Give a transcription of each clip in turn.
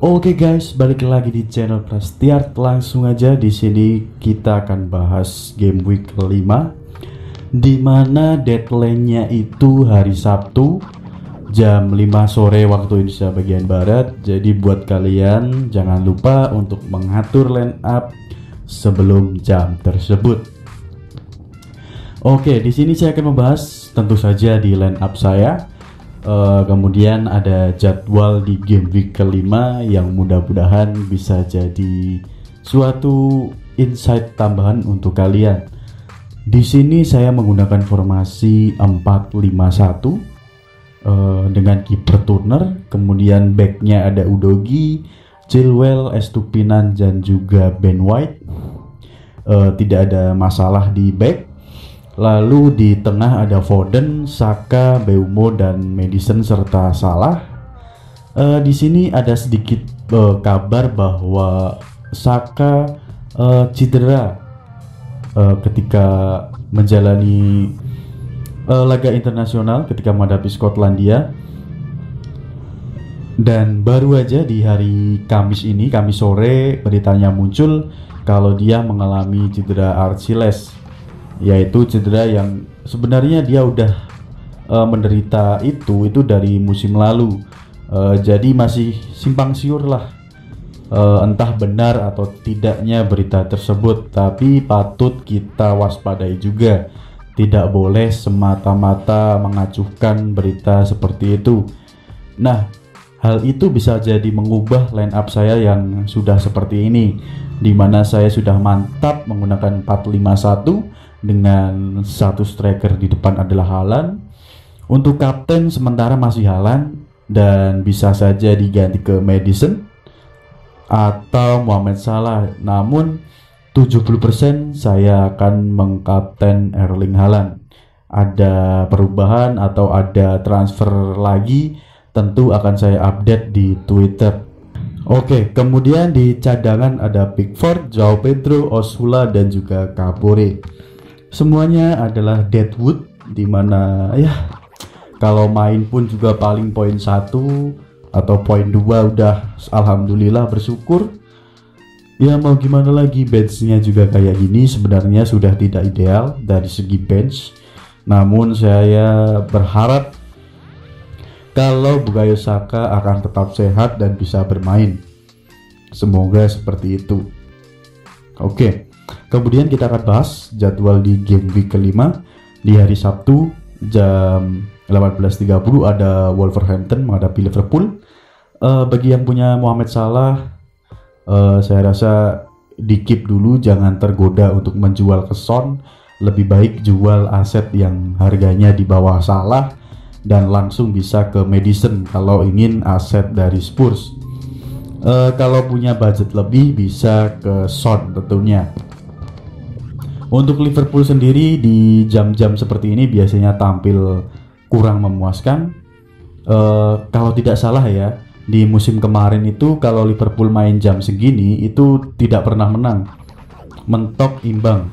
Oke guys, balik lagi di channel Prastiart. Langsung aja di sini kita akan bahas game week kelima, di mana deadline-nya itu hari Sabtu jam 5 sore waktu Indonesia bagian barat. Jadi buat kalian jangan lupa untuk mengatur line up sebelum jam tersebut. Oke, di sini saya akan membahas tentu saja di line up saya. Kemudian ada jadwal di game week kelima yang mudah-mudahan bisa jadi suatu insight tambahan untuk kalian. Di sini saya menggunakan formasi 4-5-1 dengan kiper Turner, kemudian backnya ada Udogie, Chilwell, Estupinan dan juga Ben White. Tidak ada masalah di back. Lalu di tengah ada Foden, Saka, Mbeumo dan Maddison serta Salah. Di sini ada sedikit kabar bahwa Saka cedera ketika menjalani laga internasional ketika menghadapi Skotlandia. Dan baru aja di hari Kamis ini, Kamis sore, beritanya muncul kalau dia mengalami cedera Achilles, yaitu cedera yang sebenarnya dia udah menderita itu dari musim lalu. Jadi masih simpang siur lah entah benar atau tidaknya berita tersebut, tapi patut kita waspadai juga. Tidak boleh semata-mata mengacuhkan berita seperti itu. Nah, hal itu bisa jadi mengubah line up saya yang sudah seperti ini, dimana saya sudah mantap menggunakan 4-5-1 dengan satu striker di depan adalah Haaland. Untuk kapten sementara masih Haaland dan bisa saja diganti ke Maddison atau Mohamed Salah. Namun 70% saya akan mengkapten Erling Haaland. Ada perubahan atau ada transfer lagi, tentu akan saya update di Twitter. Oke, kemudian di cadangan ada Pickford, Joao Pedro, Osula dan juga Kabore. Semuanya adalah deadwood, dimana ya kalau main pun juga paling poin 1 atau poin 2 udah alhamdulillah bersyukur. Ya mau gimana lagi, benchnya juga kayak gini sebenarnya sudah tidak ideal dari segi bench. Namun saya berharap kalau Bukayo Saka akan tetap sehat dan bisa bermain. Semoga seperti itu. Oke. Kemudian kita akan bahas jadwal di game week kelima. Di hari Sabtu jam 18.30 ada Wolverhampton menghadapi Liverpool. Bagi yang punya Mohamed Salah, saya rasa di keep dulu, jangan tergoda untuk menjual ke Son. Lebih baik jual aset yang harganya di bawah Salah dan langsung bisa ke Maddison kalau ingin aset dari Spurs. Kalau punya budget lebih bisa ke Son tentunya. Untuk Liverpool sendiri di jam-jam seperti ini biasanya tampil kurang memuaskan. Kalau tidak salah ya, di musim kemarin itu kalau Liverpool main jam segini itu tidak pernah menang, mentok imbang.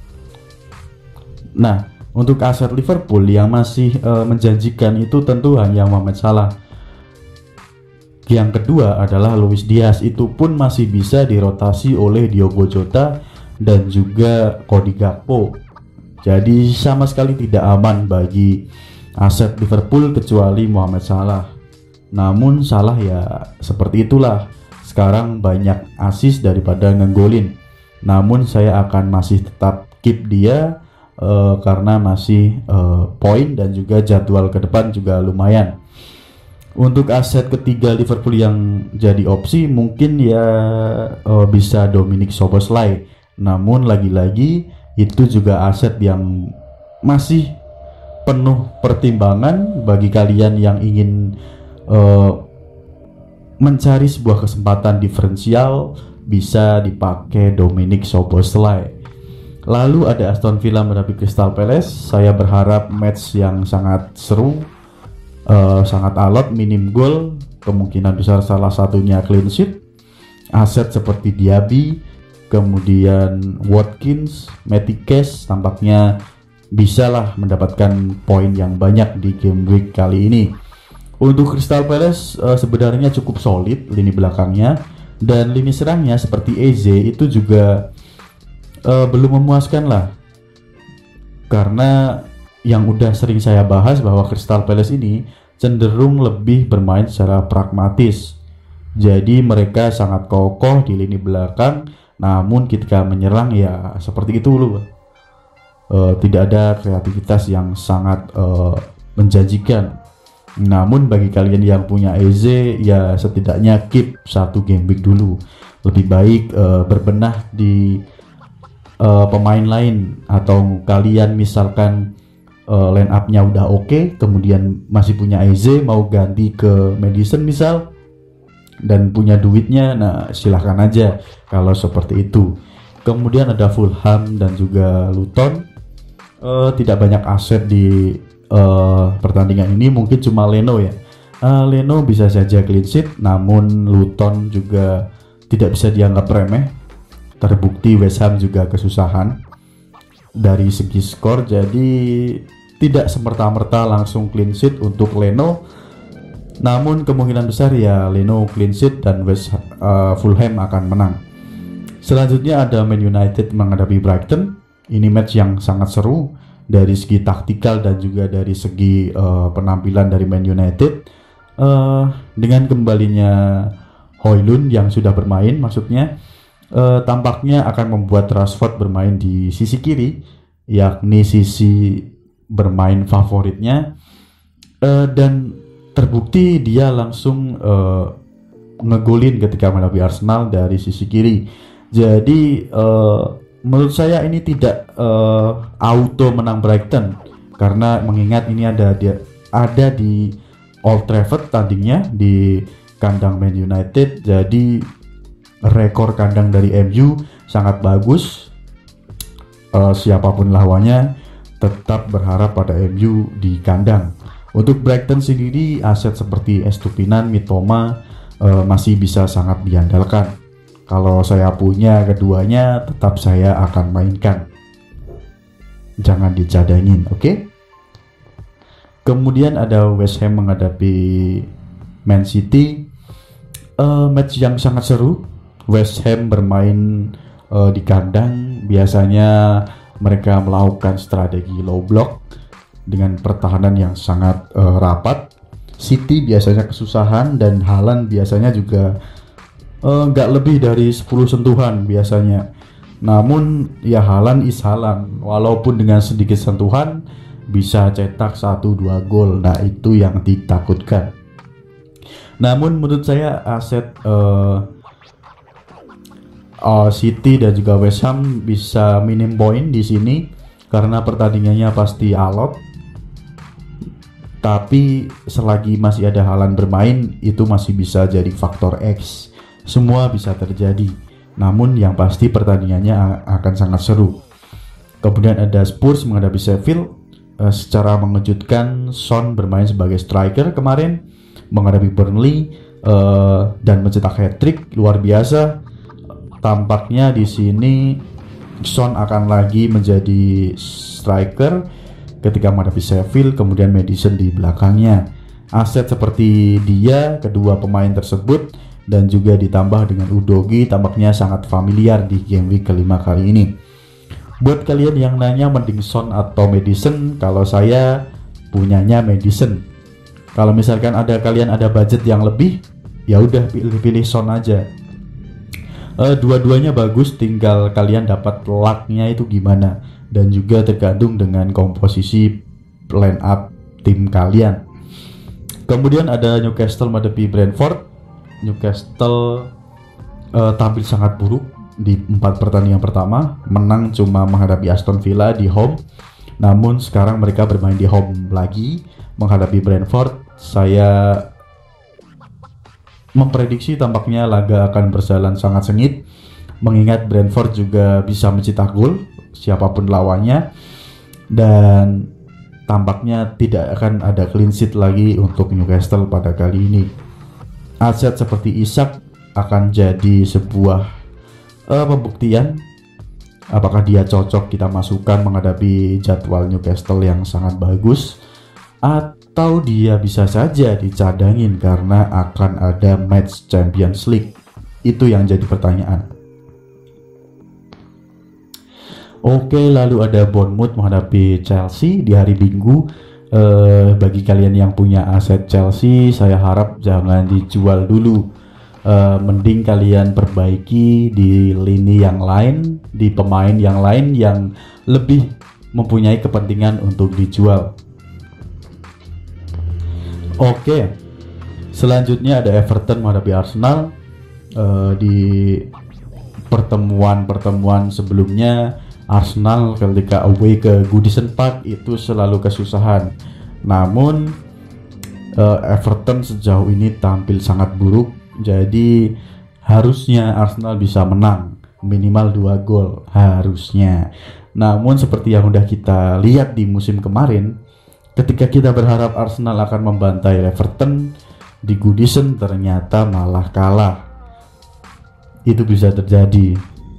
Nah, untuk aset Liverpool yang masih menjanjikan itu tentu hanya Mohamed Salah. Yang kedua adalah Luis Diaz, itu pun masih bisa dirotasi oleh Diogo Jota dan juga Cody Gakpo. Jadi sama sekali tidak aman bagi aset Liverpool kecuali Mohamed Salah. Namun Salah ya seperti itulah, sekarang banyak assist daripada ngegolin. Namun saya akan masih tetap keep dia karena masih poin dan juga jadwal ke depan juga lumayan. Untuk aset ketiga Liverpool yang jadi opsi mungkin ya bisa Dominic Szoboszlai. Namun lagi-lagi itu juga aset yang masih penuh pertimbangan bagi kalian yang ingin mencari sebuah kesempatan diferensial, bisa dipakai Dominic Szoboszlai. Lalu ada Aston Villa menghadapi Crystal Palace. Saya berharap match yang sangat seru, sangat alot, minim gol, kemungkinan besar salah satunya clean sheet. Aset seperti Diaby, kemudian Watkins, Matty Cash tampaknya bisalah mendapatkan poin yang banyak di game week kali ini. Untuk Crystal Palace sebenarnya cukup solid lini belakangnya, dan lini serangnya seperti Eze itu juga belum memuaskan lah. Karena yang udah sering saya bahas bahwa Crystal Palace ini cenderung lebih bermain secara pragmatis. Jadi mereka sangat kokoh di lini belakang, namun ketika menyerang ya seperti itu loh. Tidak ada kreativitas yang sangat menjanjikan. Namun bagi kalian yang punya Eze, ya setidaknya keep satu game week dulu. Lebih baik berbenah di pemain lain, atau kalian misalkan line up-nya udah oke, kemudian masih punya Eze, mau ganti ke Maddison misal, dan punya duitnya, nah silahkan aja kalau seperti itu. Kemudian ada Fulham dan juga Luton. Tidak banyak aset di pertandingan ini, mungkin cuma Leno ya. Leno bisa saja clean sheet, namun Luton juga tidak bisa dianggap remeh. Terbukti West Ham juga kesusahan dari segi skor, jadi tidak semerta-merta langsung clean sheet untuk Leno. Namun kemungkinan besar ya Leno clean sheet dan Fulham akan menang. Selanjutnya ada Man United menghadapi Brighton. Ini match yang sangat seru dari segi taktikal dan juga dari segi penampilan dari Man United. Dengan kembalinya Højlund yang sudah bermain, maksudnya tampaknya akan membuat Rashford bermain di sisi kiri, yakni sisi bermain favoritnya, dan terbukti dia langsung ngegolin ketika menghadapi Arsenal dari sisi kiri. Jadi menurut saya ini tidak auto menang Brighton, karena mengingat ini ada di Old Trafford tandingnya di kandang Man United, jadi rekor kandang dari MU sangat bagus. Siapapun lawannya tetap berharap pada MU di kandang. Untuk Brighton sendiri, aset seperti Estupinan, Mitoma masih bisa sangat diandalkan. Kalau saya punya keduanya, tetap saya akan mainkan. Jangan dicadangin, oke? Kemudian ada West Ham menghadapi Man City. Match yang sangat seru. West Ham bermain di kandang. Biasanya mereka melakukan strategi low block dengan pertahanan yang sangat rapat. City biasanya kesusahan, dan Haaland biasanya juga nggak lebih dari 10 sentuhan biasanya. Namun ya Haaland is Haaland, walaupun dengan sedikit sentuhan bisa cetak 1-2 gol. Nah itu yang ditakutkan. Namun menurut saya aset City dan juga West Ham bisa minim poin di sini karena pertandingannya pasti alot. Tapi selagi masih ada Haaland bermain, itu masih bisa jadi faktor X. Semua bisa terjadi, namun yang pasti pertandingannya akan sangat seru. Kemudian ada Spurs menghadapi Sheffield. Secara mengejutkan, Son bermain sebagai striker kemarin menghadapi Burnley dan mencetak hat-trick luar biasa. Tampaknya di sini Son akan lagi menjadi striker ketika menghadapi Sheffield, kemudian Maddison di belakangnya. Aset seperti dia, kedua pemain tersebut, dan juga ditambah dengan Udogie tampaknya sangat familiar di game week kelima kali ini. Buat kalian yang nanya mending Son atau Maddison, kalau saya punyanya Maddison. Kalau misalkan kalian ada budget yang lebih, ya udah pilih Son aja. Dua-duanya bagus, tinggal kalian dapat lucknya itu gimana, dan juga tergantung dengan komposisi line up tim kalian. Kemudian ada Newcastle menghadapi Brentford. Newcastle tampil sangat buruk di 4 pertandingan pertama, menang cuma menghadapi Aston Villa di home. Namun sekarang mereka bermain di home lagi menghadapi Brentford. Saya memprediksi tampaknya laga akan berjalan sangat sengit, mengingat Brentford juga bisa mencetak gol siapapun lawannya, dan tampaknya tidak akan ada clean sheet lagi untuk Newcastle pada kali ini. Aset seperti Isak akan jadi sebuah pembuktian apakah dia cocok kita masukkan menghadapi jadwal Newcastle yang sangat bagus, atau dia bisa saja dicadangin karena akan ada match Champions League? Itu yang jadi pertanyaan. Oke, lalu ada Bournemouth menghadapi Chelsea di hari Minggu. Bagi kalian yang punya aset Chelsea, saya harap jangan dijual dulu. Mending kalian perbaiki di lini yang lain, di pemain yang lain yang lebih mempunyai kepentingan untuk dijual. Oke, selanjutnya ada Everton menghadapi Arsenal. Di pertemuan sebelumnya, Arsenal ketika away ke Goodison Park itu selalu kesusahan. Namun Everton sejauh ini tampil sangat buruk, jadi harusnya Arsenal bisa menang minimal 2 gol harusnya. Namun seperti yang udah kita lihat di musim kemarin, ketika kita berharap Arsenal akan membantai Everton di Goodison, ternyata malah kalah. Itu bisa terjadi.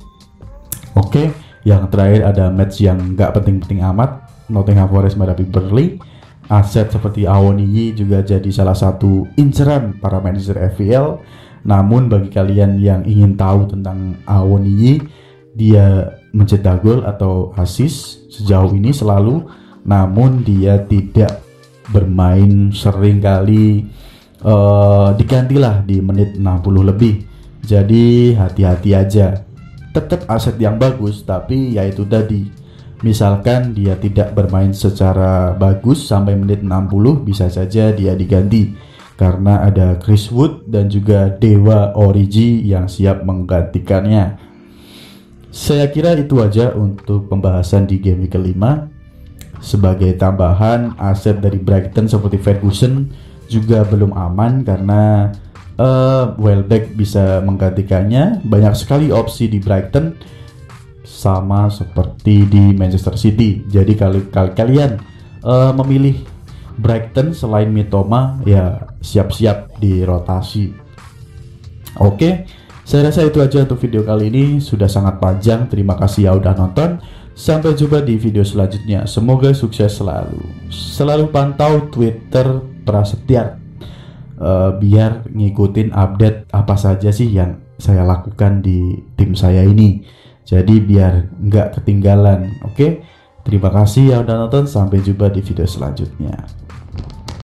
Oke, yang terakhir ada match yang nggak penting-penting amat, Nottingham Forest menghadapi Burnley. Aset seperti Awoniyi juga jadi salah satu inceran para manajer FPL. Namun bagi kalian yang ingin tahu tentang Awoniyi, dia mencetak gol atau assist sejauh ini selalu, namun dia tidak bermain sering kali, digantilah di menit 60 lebih. Jadi hati-hati aja. Tetap aset yang bagus, tapi yaitu tadi, misalkan dia tidak bermain secara bagus sampai menit 60, bisa saja dia diganti karena ada Chris Wood dan juga Dewa Origi yang siap menggantikannya. Saya kira itu aja untuk pembahasan di game week kelima. Sebagai tambahan, aset dari Brighton seperti Ferguson juga belum aman karena Welbeck bisa menggantikannya. Banyak sekali opsi di Brighton, sama seperti di Manchester City. Jadi kalau kalian memilih Brighton selain Mitoma, ya siap-siap dirotasi. Oke, saya rasa itu aja untuk video kali ini. Sudah sangat panjang. Terima kasih ya udah nonton. Sampai jumpa di video selanjutnya. Semoga sukses selalu. Selalu pantau Twitter Prasetya, biar ngikutin update apa saja sih yang saya lakukan di tim saya ini. Jadi biar nggak ketinggalan. Oke, terima kasih yang udah nonton. Sampai jumpa di video selanjutnya.